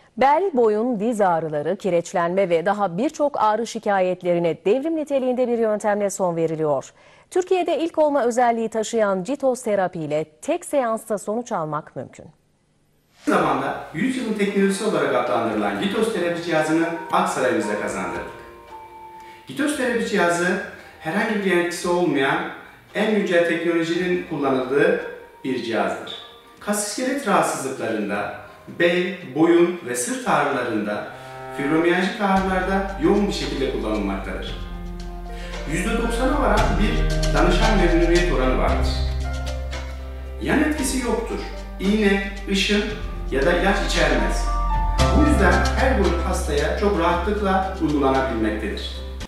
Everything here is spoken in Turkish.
Bel, boyun, diz ağrıları, kireçlenme ve daha birçok ağrı şikayetlerine devrim niteliğinde bir yöntemle son veriliyor. Türkiye'de ilk olma özelliği taşıyan Citos terapi ile tek seansta sonuç almak mümkün. Aynı zamanda 100 yılın teknolojisi olarak adlandırılan Citos terapi cihazını Aksaray'ımızda kazandırdık. Citos terapi cihazı herhangi bir etkisi olmayan en güncel teknolojinin kullanıldığı bir cihazdır. Kas iskelet rahatsızlıklarında, bel, boyun ve sırt ağrılarında, fibromiyaljik ağrılarda yoğun bir şekilde kullanılmaktadır. %90'a varan bir danışan memnuniyet oranı vardır. Yan etkisi yoktur. İğne, ışın ya da ilaç içermez. Bu yüzden her grup hastaya çok rahatlıkla uygulanabilmektedir.